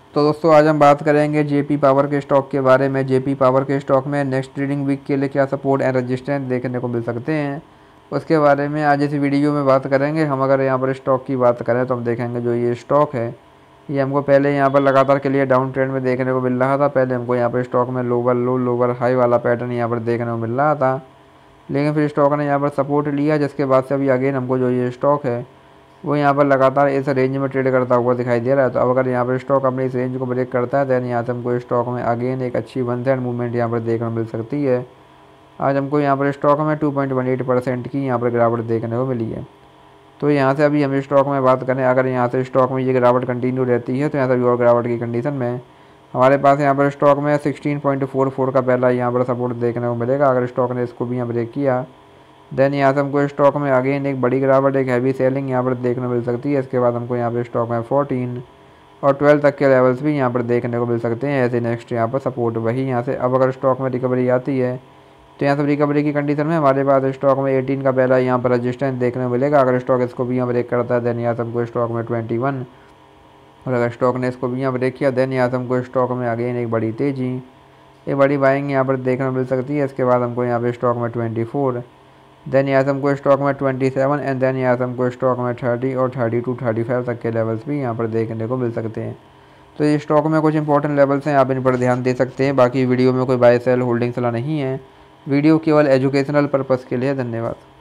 तो दोस्तों आज हम बात करेंगे जेपी पावर के स्टॉक के बारे में। जेपी पावर के स्टॉक में नेक्स्ट ट्रेडिंग वीक के लिए क्या सपोर्ट एंड रेजिस्टेंस देखने को मिल सकते हैं, उसके बारे में आज इस वीडियो में बात करेंगे। हम अगर यहाँ पर स्टॉक की बात करें तो हम देखेंगे जो ये स्टॉक है ये हमको पहले यहाँ पर लगातार के लिए डाउन ट्रेंड में देखने को मिल रहा था। पहले हमको यहाँ पर स्टॉक में लोअर लो लोअर हाई वाला पैटर्न यहाँ पर देखने को मिल रहा था, लेकिन फिर स्टॉक ने यहाँ पर सपोर्ट लिया, जिसके बाद से अभी अगेन हमको जो ये स्टॉक है वो यहाँ पर लगातार इस रेंज में ट्रेड करता हुआ दिखाई दे रहा है। तो अब अगर यहाँ पर स्टॉक अपने इस रेंज को ब्रेक करता है दैन यहाँ से हमको स्टॉक में अगेन एक अच्छी वन साइड मूवमेंट यहाँ पर देखने को मिल सकती है। आज हमको यहाँ पर स्टॉक में 2.18% की यहाँ पर गिरावट देखने को मिली है। तो यहाँ से अभी हम स्टॉक में बात करें, अगर यहाँ से स्टॉक में ये गिरावट कंटिन्यू रहती है तो यहाँ से अभी और गिरावट की कंडीशन में हमारे पास यहाँ पर स्टॉक में 16.44 का पहला यहाँ पर सपोर्ट देखने को मिलेगा। अगर स्टॉक ने इसको भी यहाँ ब्रेक किया देन यहाँ से हमको स्टॉक में अगेन एक बड़ी गिरावट, एक हैवी सेलिंग यहाँ पर देखने को मिल सकती है। इसके बाद हमको यहाँ पर स्टॉक में 14 और 12 तक के लेवल्स भी यहाँ पर देखने को मिल सकते हैं। ऐसे नेक्स्ट यहाँ पर सपोर्ट वही यहाँ से अब अगर स्टॉक में रिकवरी आती है तो यहाँ से रिकवरी की कंडीशन में हमारे पास स्टॉक में 18 का पहला यहाँ पर रजिस्टेंस देखने को मिलेगा। अगर स्टॉक इसको भी यहाँ ब्रेक करता है देन यहाँ से हमको स्टॉक में 21, और अगर स्टॉक ने इसको भी यहाँ ब्रेक किया देन यहाँ से हमको स्टॉक में अगेन एक बड़ी तेज़ी, एक बड़ी बाइंग यहाँ पर देखने को मिल सकती है। इसके बाद हमको यहाँ पर स्टॉक में 24, देन यहाँ से हमको स्टॉक में 27 एंड देन यहाँ से हमको स्टॉक में 30 और 32-35 तक के लेवल्स भी यहाँ पर देखने को मिल सकते हैं। तो ये स्टॉक में कुछ इंपॉर्टेंट लेवल्स हैं, आप इन पर ध्यान दे सकते हैं। बाकी वीडियो में कोई बाय सेल होल्डिंग सलाह नहीं है, वीडियो केवल एजुकेशनल पर्पज़ के लिए। धन्यवाद।